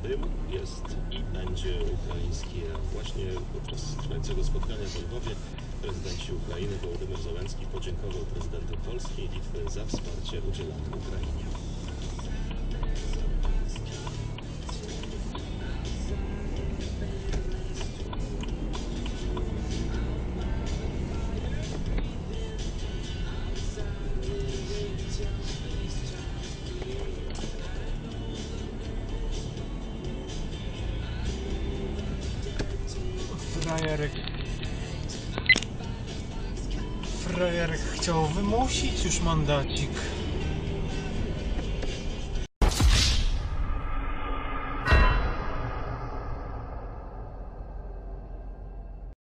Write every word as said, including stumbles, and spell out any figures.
Tym jest i będzie ukraiński, a właśnie podczas trwającego spotkania w Lwowie prezydenci Ukrainy Wołodymyr Zełenski podziękował prezydentom Polski i Litwy za wsparcie udzielane Ukrainie. Frajerek... Frajerek chciał wymusić już mandacik.